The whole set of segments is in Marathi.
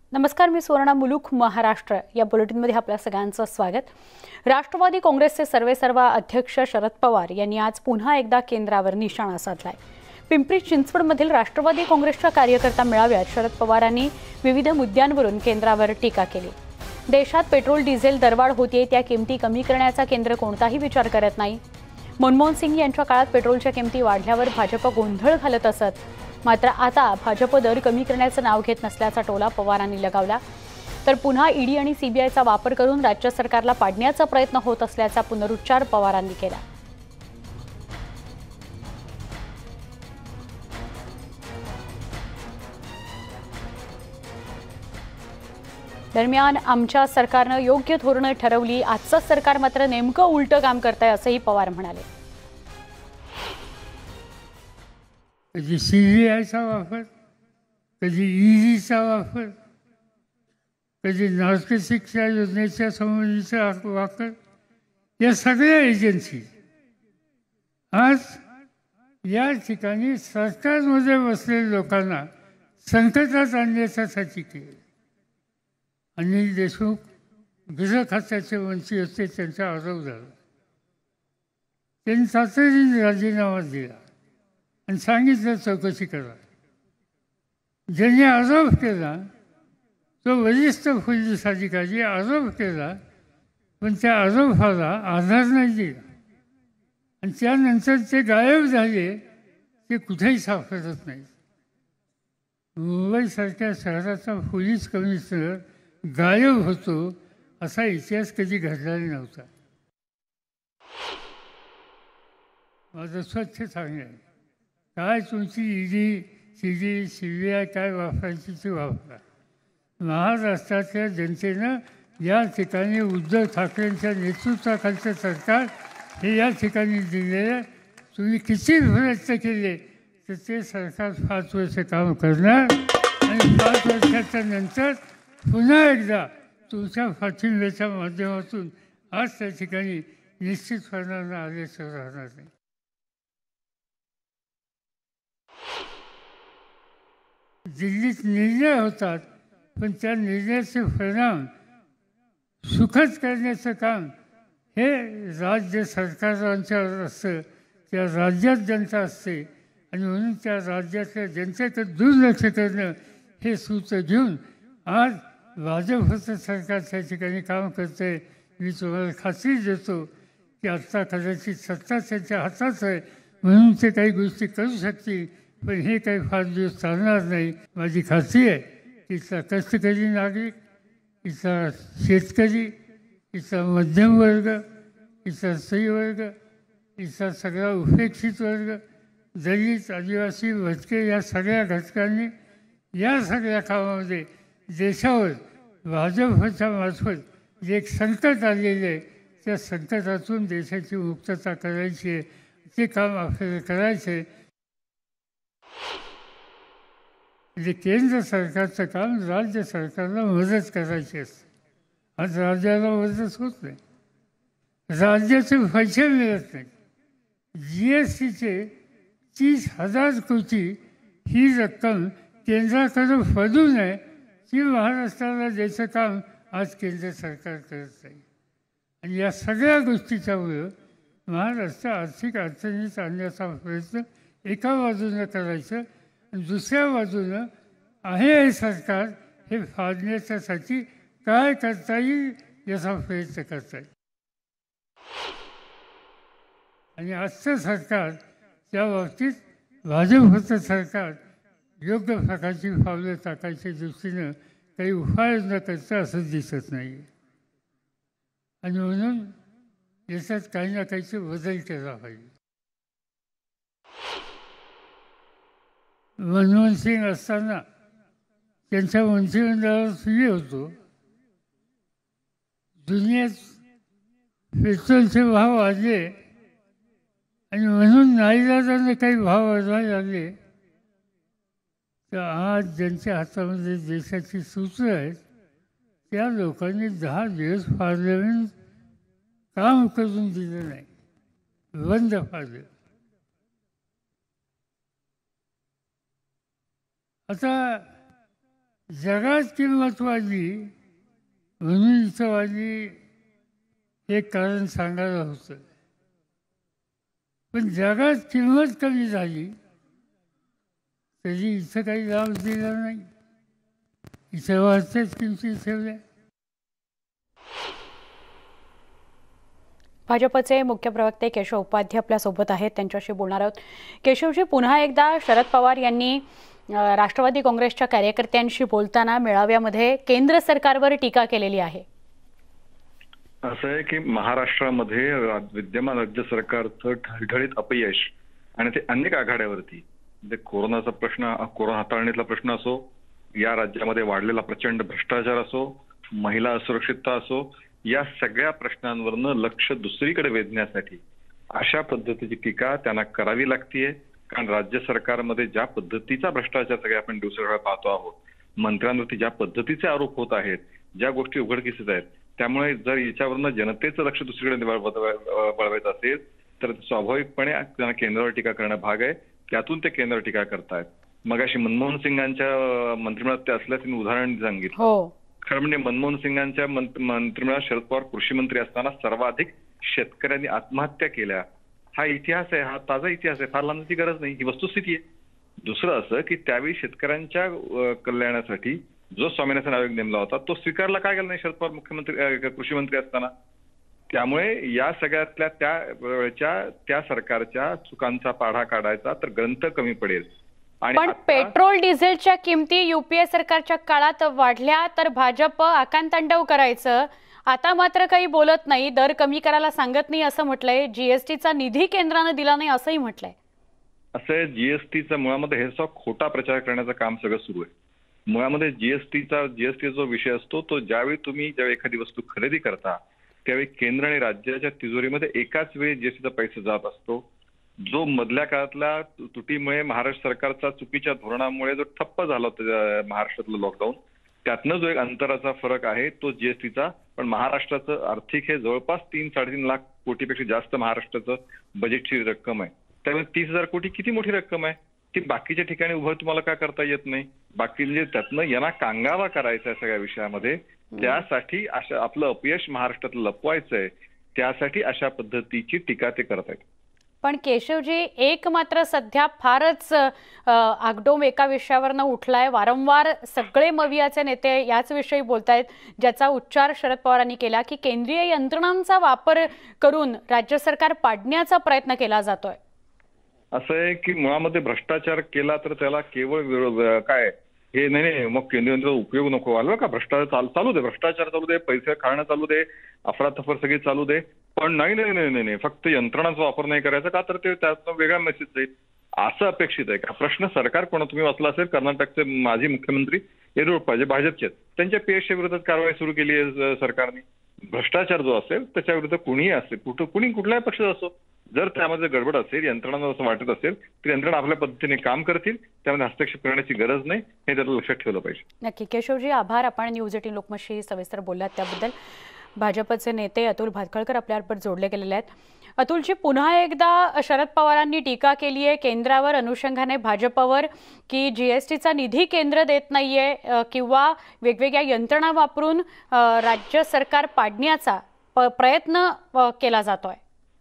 नमस्कार, मी सुवर्णा मुलुक. महाराष्ट्र या बुलेटिनमध्ये आपल्या सगळ्यांचं स्वागत. राष्ट्रवादी काँग्रेसचे सर्वेसर्वा अध्यक्ष शरद पवार यांनी आज पुन्हा एकदा केंद्रावर निशाणा साधलाय. पिंपरी चिंचवडमधील राष्ट्रवादी काँग्रेसच्या कार्यकर्ता मेळाव्यात शरद पवारांनी विविध मुद्द्यांवरून केंद्रावर टीका केली. देशात पेट्रोल डिझेल दरवाढ होतीये, त्या किमती कमी करण्याचा केंद्र कोणताही विचार करत नाही. मनमोहन सिंग यांच्या काळात पेट्रोलच्या किमती वाढल्यावर भाजप गोंधळ घालत असत, मात्र आता भाजप दर कमी करण्याचं नाव घेत नसल्याचा टोला पवारांनी लगावला. तर पुन्हा ईडी आणि सीबीआयचा वापर करून राज्य सरकारला पाडण्याचा प्रयत्न होत असल्याचा पुनरुच्चार पवारांनी केला. दरम्यान आमच्या सरकारनं योग्य धोरणं ठरवली, आजचं सरकार मात्र नेमकं उलटं काम करतंय असंही पवार म्हणाले. कधी सीबीआयचा वापर, कधी ईडीचा वापर, कधी नागरिक शिक्षा योजनेच्या संबंधीचा वापर, या सगळ्या एजन्सी आज या ठिकाणी सरकारमध्ये बसलेल्या लोकांना संकटात आणण्यासाठी केले. अनिल देशमुख गृह खात्याचे मंत्री होते, त्यांचा आरोप झाला. त्यांनी तातडीने राजीनामा दिला आणि सांगितलं चौकशी करा. ज्यांनी आरोप केला तो वरिष्ठ पोलीस अधिकारी आरोप केला, पण त्या आरोपाला आधार नाही दिला आणि त्यानंतर ते गायब झाले, ते कुठेही सापडत नाही. मुंबईसारख्या शहराचा पोलीस कमिशनर गायब होतो असा इतिहास कधी घडलेला नव्हता. माझं स्वच्छ सांगणं आहे, काय तुमची ईडी सीडी सीबीआय काय वापरायची ती वापरा. महाराष्ट्रातल्या जनतेनं या ठिकाणी उद्धव ठाकरेंच्या नेतृत्वाखालचं सरकार हे या ठिकाणी दिलेलं, तुम्ही किती प्रयत्न केले तर ते सरकार 5 वर्ष काम करणार आणि 5 वर्षाच्या नंतर पुन्हा एकदा तुमच्या पाठिंब्याच्या माध्यमातून आज त्या ठिकाणी निश्चितपणानं आल्याशिवाय राहणार नाही. दिल्लीत निर्णय होतात, पण त्या निर्णयाचे परिणाम सुखद करण्याचं काम हे राज्य सरकारांच्यावर असतं. त्या राज्यात जनता असते आणि म्हणून त्या राज्यातल्या जनतेकडे दुर्लक्ष करणं हे सूत्र घेऊन आज भाजपचं सरकार त्या ठिकाणी काम करतं आहे. मी तुम्हाला खात्री देतो की आत्ता कदाचित सत्ता त्यांच्या हातात आहे म्हणून ते काही गोष्टी करू शकतील, पण हे काही फार दिवस चालणार नाही. माझी खात्री आहे की इथला कष्टकरी नागरिक, इथला शेतकरी, इथला मध्यम वर्ग, इथला स्त्री वर्ग, इथला सगळा उपेक्षित वर्ग, दलित, आदिवासी, भटके या सगळ्या घटकांनी या सगळ्या कामामध्ये देशावर भाजपच्या मार्फत जे एक संकट आलेलं आहे, त्या संकटातून देशाची मुक्तता करायची आहे. ते काम आपल्याला करायचं आहे. म्हणजे केंद्र सरकारचं काम राज्य सरकारला मदत करायची असते. आज राज्याला मदत होत नाही, राज्याचे पैसे मिळत नाही. GSTचे 30,000 कोटी ही रक्कम केंद्राकडे पडू नये ती महाराष्ट्राला द्यायचं काम आज केंद्र सरकार करत आहे. आणि या सगळ्या गोष्टीच्यामुळं महाराष्ट्र आर्थिक अडचणीत आणण्याचा प्रयत्न एका बाजूनं करायचं आणि दुसऱ्या बाजूनं आहे हे सरकार हे फाडण्याच्यासाठी काय करता येईल याचा प्रयत्न करता येईल. आणि आजचं सरकार त्या बाबतीत भाजपचं सरकार योग्य प्रकारची पावलं टाकायच्या दृष्टीनं काही उपाय न करता असं दिसत नाही. आणि म्हणून याच्यात काही ना काहीचे बदल केला पाहिजे. मनमोहन सिंग असताना त्यांच्या मंत्रिमंडळावर मी होतो. दुनियेत पेट्रोलचे भाव वाढले आणि म्हणून नाईलाजाने काही भाव वाढवायला लागले, तर आज ज्यांच्या हातामध्ये देशाची सूत्र आहेत त्या लोकांनी 10 दिवस पार्लमेंट काम करून दिलं नाही, बंद पाडलं. आता जगात किंमत वाढली म्हणून इथं वाढली हे कारण सांगायला होतं, पण जगात किंमत कमी झाली तरी इथं काही लाभ दिला नाही. इथं वाढत्याच किमती ठेवल्या. भाजपचे मुख्य प्रवक्ते केशव उपाध्ये आपल्यासोबत आहेत, त्यांच्याशी बोलणार आहोत. केशवजी, पुन्हा एकदा शरद पवार यांनी राष्ट्रवादी काँग्रेसच्या कार्यकर्त्यांशी बोलताना मेळाव्यामध्ये केंद्र सरकारवर टीका केलेली आहे. असं आहे की महाराष्ट्रामध्ये विद्यमान राज्य सरकारचं ढळढळीत अपयश आणि ते अनेक आघाड्यावरती, म्हणजे कोरोनाचा प्रश्न, कोरोना हाताळणीतला प्रश्न असो, या राज्यामध्ये वाढलेला प्रचंड भ्रष्टाचार असो, महिला असुरक्षितता असो, या सगळ्या प्रश्नांवरनं लक्ष दुसरीकडे वेधण्यासाठी अशा पद्धतीची टीका त्यांना करावी लागतीये. कारण राज्य सरकारमध्ये ज्या पद्धतीचा भ्रष्टाचार सगळे आपण दिवसेंदिवस पाहतो आहोत, मंत्र्यांवरती ज्या पद्धतीचे आरोप होत आहेत, ज्या गोष्टी उघडकीस येत आहेत, त्यामुळे जर याच्यावरनं जनतेचं लक्ष दुसरीकडे वळवायचं असेल तर स्वाभाविकपणे त्यांना केंद्रावर टीका करणं भाग आहे. त्यातून ते केंद्रावर टीका करतायत. मगाशी मनमोहन सिंगांच्या मंत्रिमंडळात ते असल्याचं उदाहरण सांगितलं. खरं म्हणजे मनमोहन सिंगांच्या मंत्रिमंडळात शरद पवार कृषी मंत्री असताना सर्वाधिक शेतकऱ्यांनी आत्महत्या केल्या. हा इतिहास आहे, हा ताजा इतिहास आहे, फार लांबची गरज नाही, ही वस्तुस्थिती आहे. दुसरं असं की त्यावेळी शेतकऱ्यांच्या कल्याणासाठी जो स्वामीनाथन आयोग नेमला होता तो स्वीकारला काय गेला नाही शरद पवार मुख्यमंत्री कृषी मंत्री असताना. त्यामुळे या सगळ्यातल्या त्या सरकारच्या चुकांचा पाढा काढायचा तर ग्रंथ कमी पडेल. पण पेट्रोल डिझेलच्या किमती युपीए सरकारच्या काळात वाढल्या तर भाजप आकांतांडव करायचं, आता मात्र काही बोलत नाही, दर कमी करायला सांगत नाही असं म्हटलंय. जीएसटीचा निधी केंद्राने दिला नाही असंही म्हटलंय. असं जीएसटीचा मुळामध्ये हे खोटा प्रचार करण्याचं काम सगळं सुरू आहे. मुळामध्ये जीएसटी जो विषय असतो तो ज्यावेळी एखादी वस्तू खरेदी करता त्यावेळी केंद्र आणि राज्याच्या तिजोरीमध्ये एकाच वेळी जीएसटीचा पैसा जात असतो. जो मधल्या काळातल्या तुटीमुळे महाराष्ट्र सरकारचा चुकीच्या धोरणामुळे जो ठप्प झाला होता महाराष्ट्रातलं लॉकडाऊन, त्यातनं जो एक अंतराचा फरक आहे तो जीएसटीचा. पण महाराष्ट्राचं आर्थिक हे जवळपास 3-3.5 लाख कोटीपेक्षा जास्त महाराष्ट्राचं बजेटची रक्कम आहे. त्यामुळे 30,000 कोटी किती मोठी रक्कम आहे, ती बाकीच्या ठिकाणी उभं तुम्हाला काय करता येत नाही. बाकी म्हणजे त्यातनं यांना कांगावा करायचा आहे सगळ्या विषयामध्ये. त्यासाठी अशा आपलं अपयश महाराष्ट्रातलं लपवायचंय, त्यासाठी अशा पद्धतीची टीका ते करत आहेत. पण केशवजी, एक मात्र सध्या फारच आगडोम एका विषयावरनं उठलाय. वारंवार सगळे मवियाचे नेते याच विषयी बोलतायत, ज्याचा उच्चार शरद पवारांनी केला की केंद्रीय यंत्रणांचा वापर करून राज्य सरकार पाडण्याचा प्रयत्न केला जातोय. असं आहे की मुळामध्ये भ्रष्टाचार केला तर त्याला केवळ काय हे नाही, मग केंद्रीय यंत्र उपयोग नको आलो का. भ्रष्टाचार चालू दे, भ्रष्टाचार चालू दे, पैसे खाणं चालू दे, अफरातफर सगळी चालू दे, पण नाही फक्त यंत्रणांचा वापर नाही करायचा का, तर ते त्यातनं वेगळा मेसेज जाईल असं अपेक्षित आहे का. प्रश्न सरकार कोण, तुम्ही वाचला असेल कर्नाटकचे माजी मुख्यमंत्री येडियुरप्पा जे भाजपचे आहेत, त्यांच्या पीएसच्या विरोधात कारवाई सुरू केली आहे सरकारने. भ्रष्टाचार जो असेल त्याच्या विरुद्ध कुणीही असेल, कुठल्याही पक्षाचा असो, जर त्यामध्ये गडबड असेल, यंत्रणांना असं वाटत असेल तर यंत्रणा आपल्या पद्धतीने काम करतील, त्यामध्ये हस्तक्षेप करण्याची गरज नाही, हे त्याला लक्षात ठेवलं पाहिजे. नक्की. केशवजी, आभार. आपण न्यूज 18 लोकमतशी सविस्तर बोललात त्याबद्दल. भाजपचे नेते अतुल भातखळकर आपल्याबरोबर जोडले गेलेले आहेत. अतुलजी, पुन्हा एकदा शरद पवारांनी टीका केली आहे केंद्रावर अनुषंगाने भाजपवर की जीएसटीचा निधी केंद्र देत नाहीये किंवा वेगवेगळ्या यंत्रणा वापरून राज्य सरकार पाडण्याचा प्रयत्न केला जातोय.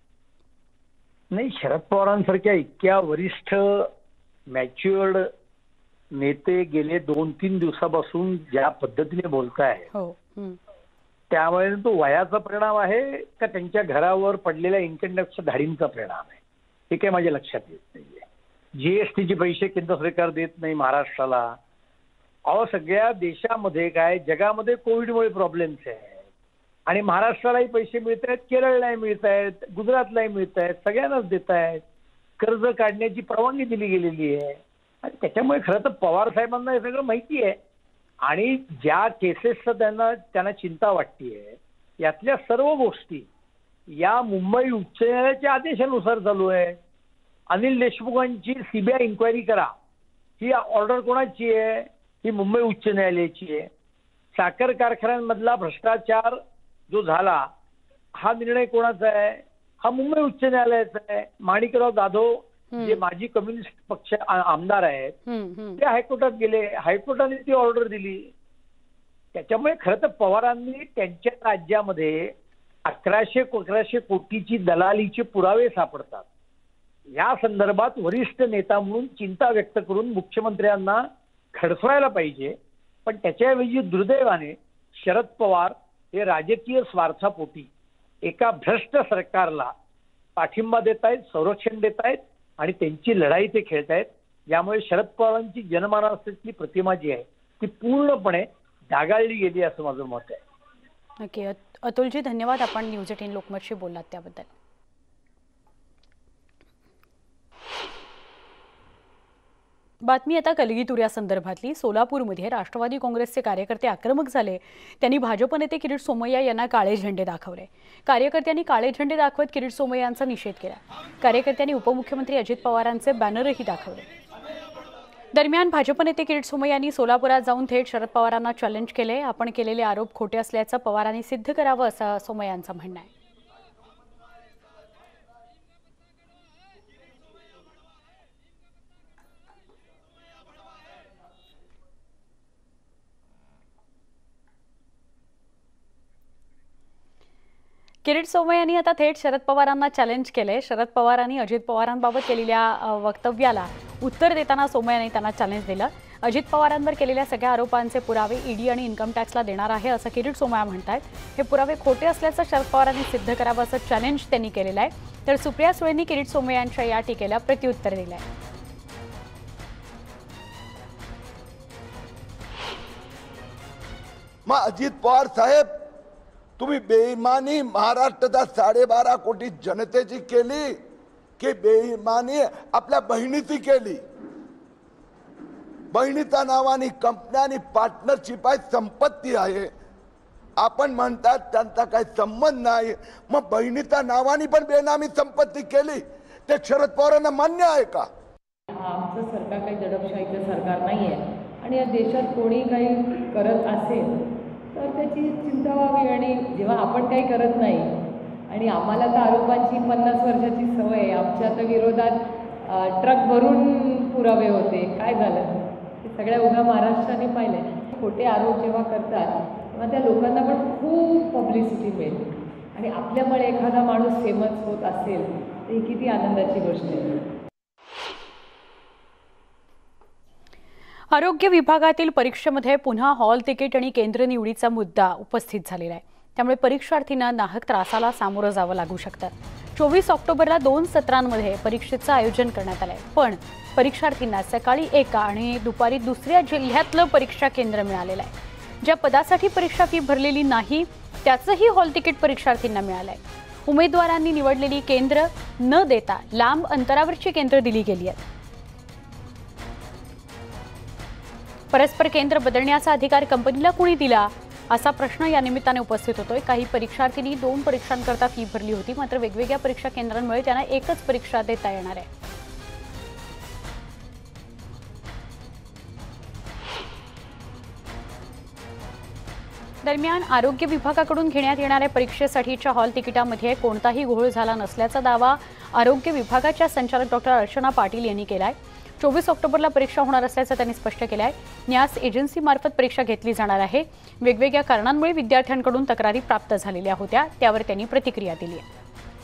नाही, शरद पवारांसारख्या इतक्या वरिष्ठ मॅच्युअर्ड नेते गेले 2-3 दिवसापासून ज्या पद्धतीने बोलताय, त्यामुळे तो वयाचा परिणाम आहे का त्यांच्या घरावर पडलेल्या इन्कम टॅक्सच्या धाडींचा परिणाम आहे, हे काही माझ्या लक्षात येत नाहीये. जीएसटीचे पैसे केंद्र सरकार देत नाही महाराष्ट्राला. अहो, सगळ्या देशामध्ये काय, जगामध्ये कोविडमुळे प्रॉब्लेम्स आहे आणि महाराष्ट्रालाही पैसे मिळत आहेत, केरळलाही मिळत आहेत, गुजरातलाही मिळत आहेत, सगळ्यांनाच देत आहेत. कर्ज काढण्याची परवानगी दिली गेलेली आहे आणि त्याच्यामुळे खरं तर पवार साहेबांना हे सगळं माहिती आहे आणि ज्या केसेसचं त्यांना चिंता वाटतेय यातल्या सर्व गोष्टी या मुंबई उच्च न्यायालयाच्या आदेशानुसार चालू आहे. अनिल देशमुखांची सीबीआय इन्क्वायरी करा, ही ऑर्डर कोणाची आहे? ही मुंबई उच्च न्यायालयाची आहे. साखर कारखान्यांमधला भ्रष्टाचार जो झाला हा निर्णय कोणाचा आहे? हा मुंबई उच्च न्यायालयाचा आहे. माणिकराव जाधव जे माजी कम्युनिस्ट पक्ष आमदार आहेत ते हायकोर्टात गेले, हायकोर्टाने ती ऑर्डर दिली. त्याच्यामुळे खरं तर पवारांनी त्यांच्या राज्यामध्ये 1100 कोटीची दलालीचे पुरावे सापडतात. या संदर्भात वरिष्ठ नेता म्हणून चिंता व्यक्त करून मुख्यमंत्र्यांना खडसायला पाहिजे. पण त्याच्याऐवजी दुर्दैवाने शरद पवार हे राजकीय स्वार्थापोटी एका भ्रष्ट सरकारला पाठिंबा देत आहेत, संरक्षण देत आहेत आणि त्यांची लढाई ते खेळत आहेत. यामुळे शरद पवारांची जनमानसातली प्रतिमा जी आहे ती पूर्णपणे डागाळली गेली असं माझं मत आहे. नक्की. अतुलजी, धन्यवाद. आपण न्यूज 18 लोकमतशी बोललात त्याबद्दल. बातमी आता कलगीतूर या संदर्भातली. सोलापूरमध्ये राष्ट्रवादी काँग्रेसचे कार्यकर्ते आक्रमक झाले. त्यांनी भाजप नेते किरीट सोमय्या यांना काळे झेंडे दाखवले. कार्यकर्त्यांनी काळे झेंडे दाखवत किरीट सोमय्यांचा निषेध केला. कार्यकर्त्यांनी उपमुख्यमंत्री अजित पवारांचे बॅनरही दाखवले. दरम्यान भाजप नेते किरीट सोमय्यांनी सोलापुरात जाऊन थेट शरद पवारांना चॅलेंज केले. आपण केलेले आरोप खोटे असल्याचं पवारांनी सिद्ध करावं असं सोमय्यांचं म्हणणं आहे. किरीट सोमय्यांनी आता थेट शरद पवारांना चॅलेंज केले. शरद पवारांनी अजित पवारांबाबत केलेल्या वक्तव्याला उत्तर देताना सोमय्यांनी त्यांना चॅलेंज दिलं. अजित पवारांवर केलेल्या सगळ्या आरोपांचे पुरावे ईडी आणि इन्कम टॅक्सला देणार आहे असं किरीट सोमय्या म्हणतात. हे पुरावे खोटे असल्याचं शरद पवारांनी सिद्ध करावं असं चॅलेंज त्यांनी केलेलं आहे. तर सुप्रिया सुळेंनी किरीट सोमय्यांच्या या टीकेला प्रत्युत्तर दिलं आहे. मग अजित पवार साहेब, तुम्ही बेईमानी महाराष्ट्राच्या 12.5 कोटी जनतेची केली की बेईमानी आपल्या बहिणीची केली? बहिणीच्या नावाने कंपन्यांनी पार्टनरशिप आहे, संपत्ती आहे. आपण म्हणतात त्यांचा काही संबंध नाही. मग बहिणीच्या नावाने पण बेनामी संपत्ती केली ते शरद पवारांना मान्य आहे का? आमचं सरकार काही दडपशाहीचं सरकार नाहीये आणि या देशात कोणी काही करत असेल तर त्याची चिंता व्हावी. आणि जेव्हा आपण काही करत नाही आणि आम्हाला तर आरोपांची 50 वर्षाची सवय आहे. आमच्या तर विरोधात ट्रक भरून पुरावे होते. काय झालं ते सगळ्या उभ्या महाराष्ट्राने पाहिले. खोटे आरोप जेव्हा करतात तेव्हा त्या लोकांना पण खूप पब्लिसिटी मिळते आणि आपल्यामुळे एखादा माणूस फेमस होत असेल तर ही किती आनंदाची गोष्ट आहे. आरोग्य विभागातील परीक्षेमध्ये पुन्हा हॉल तिकीट आणि केंद्र निवडीचा मुद्दा उपस्थित झालेला आहे. त्यामुळे परीक्षार्थींना नाहक त्रासाला सामोरं जावं लागू शकतं. 24 ऑक्टोबरला 2 सत्रांमध्ये परीक्षेचं आयोजन करण्यात आलंय. पण परीक्षार्थींना सकाळी एका आणि दुपारी दुसऱ्या जिल्ह्यातलं परीक्षा केंद्र मिळालेलं आहे. ज्या पदासाठी परीक्षा फी भरलेली नाही त्याचंही हॉल तिकीट परीक्षार्थींना मिळालंय. उमेदवारांनी निवडलेली केंद्र न देता लांब अंतरावरची केंद्र दिली गेली आहेत. परस्पर केंद्र बदलण्याचा अधिकार कंपनीला कुणी दिला असा प्रश्न या निमित्ताने उपस्थित होतोय. काही परीक्षार्थींनी 2 परीक्षांकरता फी भरली होती, मात्र वेगवेगळ्या परीक्षा केंद्रांमुळे त्यांना एकच परीक्षा देता येणार आहे. दरम्यान आरोग्य विभागाकडून घेण्यात येणाऱ्या परीक्षेसाठीच्या हॉल तिकिटामध्ये कोणताही घोळ झाला नसल्याचा दावा आरोग्य विभागाच्या संचालक डॉक्टर अर्चना पाटील यांनी केलाय. 24 ऑक्टोबरला परीक्षा होणार असल्याचं त्यांनी स्पष्ट केलं आहे. न्यास एजन्सीमार्फत परीक्षा घेतली जाणार आहे. वेगवेगळ्या कारणांमुळे विद्यार्थ्यांकडून तक्रारी प्राप्त झालेल्या होत्या, त्यावर त्यांनी प्रतिक्रिया दिली आहे.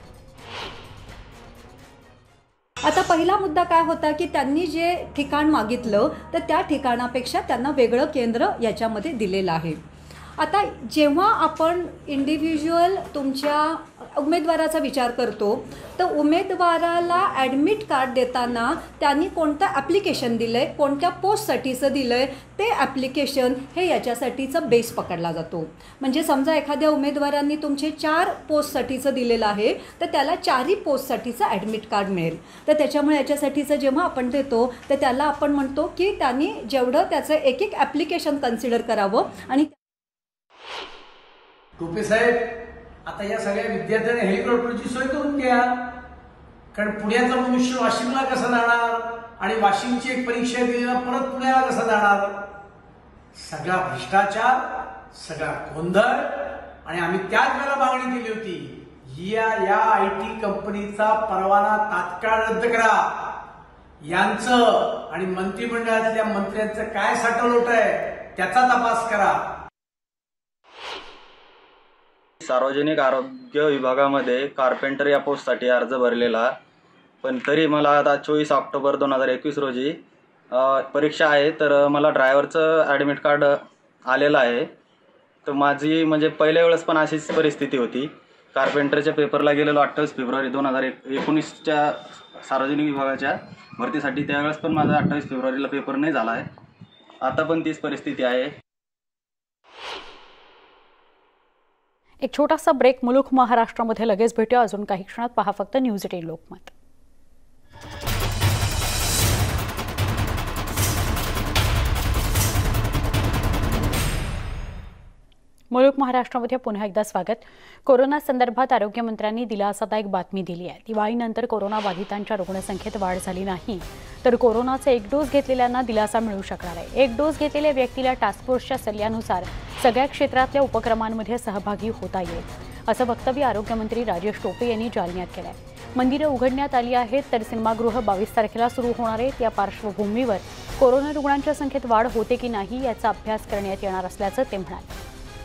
आता पहिला मुद्दा काय होता की त्यांनी जे ठिकाण मागितलं तर त्या ठिकाणापेक्षा त्यांना वेगळं केंद्र याच्यामध्ये दिलेलं आहे. आता जेव्हा आपण इंडिव्हिज्युअल तुमच्या उमेदवाराचा विचार करतो तर उमेदवाराला ॲडमिट कार्ड देताना त्यांनी कोणतं ॲप्लिकेशन दिलं आहे, कोणत्या पोस्टसाठीचं दिलं आहे, ते ॲप्लिकेशन हे याच्यासाठीचं बेस पकडला जातो. म्हणजे समजा एखाद्या उमेदवारांनी तुमचे 4 पोस्टसाठीचं दिलेलं आहे तर त्याला 4ही पोस्टसाठीचं ॲडमिट कार्ड मिळेल. तर त्याच्यामुळे याच्यासाठीचं जेव्हा आपण देतो तर त्याला आपण म्हणतो की त्यांनी जेवढं त्याचं एक ॲप्लिकेशन कन्सिडर करावं. आणि टोपे साहेब, आता या सगळ्या विद्यार्थ्यांनी हेलिकॉप्टरची सोय करून घ्या, कारण पुण्याचा मनुष्य वाशिमला कसा जाणार आणि वाशिमची एक परीक्षा दिलेला परत पुण्याला कसा जाणार? सगळा भ्रष्टाचार, सगळा गोंधळ. आणि आम्ही त्याच वेळेला मागणी केली होती, या IT कंपनीचा परवाना तात्काळ रद्द करा. यांचं आणि मंत्रिमंडळातल्या मंत्र्यांचं काय साठवलोट आहे त्याचा तपास करा. सार्वजनिक आरोग्य विभागामध्ये कार्पेंटर या पोस्टसाठी अर्ज भरलेला, पण तरी मला आता 24 ऑक्टोबर 2021 रोजी परीक्षा आहे, तर मला ड्रायव्हरचं ॲडमिट कार्ड आलेलं आहे. तर माझी म्हणजे पहिल्या वेळेस पण अशीच परिस्थिती होती. कार्पेंटरच्या पेपरला गेलेलो 28 फेब्रुवारी 2019च्या सार्वजनिक विभागाच्या भरतीसाठी. त्यावेळेस पण माझा 28 फेब्रुवारीला पेपर नाही झाला आहे. आता पण तीच परिस्थिती आहे. एक छोटासा ब्रेक. मुलुक महाराष्ट्रामध्ये लगेच भेटूया. अजून काही क्षणात पहा फक्त न्यूज 18 लोकमत. मुलुक महाराष्ट्रामध्ये पुन्हा एकदा स्वागत. कोरोना संदर्भात आरोग्यमंत्र्यांनी दिलासादायक बातमी दिली आहे. दिवाळीनंतर कोरोना बाधितांच्या रुग्णसंख्येत वाढ झाली नाही, तर कोरोनाचा 1 डोस घेतलेल्यांना दिलासा मिळू शकणार आहे. 1 डोस घेतलेल्या व्यक्तीला टास्क फोर्सच्या सल्ल्यानुसार सगळ्या क्षेत्रातल्या उपक्रमांमध्ये सहभागी होता येईल, असं वक्तव्य आरोग्यमंत्री राजेश टोपे यांनी जालन्यात केलं आहे. मंदिरं उघडण्यात आली आहेत, तर सिनेमागृह 22 तारखेला सुरू होणार आहेत. या पार्श्वभूमीवर कोरोना रुग्णांच्या संख्येत वाढ होते की नाही याचा अभ्यास करण्यात येणार असल्याचं ते म्हणाले.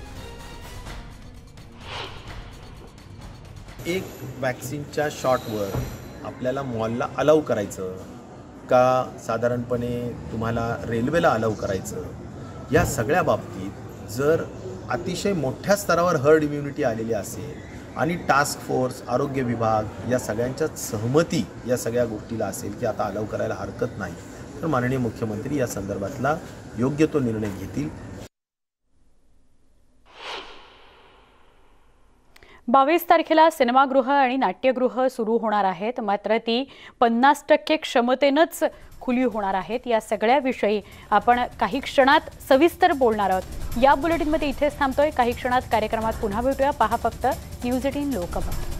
एक वॅक्सिनच्या शॉटवर आपल्याला मॉलला अलाउ करायचं का साधारणपणे तुम्हाला रेल्वेला अलाउ करायचं, या सगळ्या बाबतीत जर अतिशय मोठ्या स्तरावर हर्ड इम्युनिटी आलेली असेल आणि टास्क फोर्स, आरोग्य विभाग या सगळ्यांच्या सहमती या सगळ्या गोष्टीला असेल की आता अलाउ करायला हरकत नाही, तर माननीय मुख्यमंत्री या संदर्भातला योग्य तो निर्णय घेतील. 22 तारखेला सिनेमागृह आणि नाट्यगृह सुरू होणार आहेत, मात्र ती 50% क्षमतेनंच खुली होणार आहेत. या सगळ्याविषयी आपण काही क्षणात सविस्तर बोलणार आहोत. या बुलेटिनमध्ये इथेच थांबतोय. काही क्षणात कार्यक्रमात पुन्हा भेटूया. पहा फक्त न्यूज 18 लोकमत.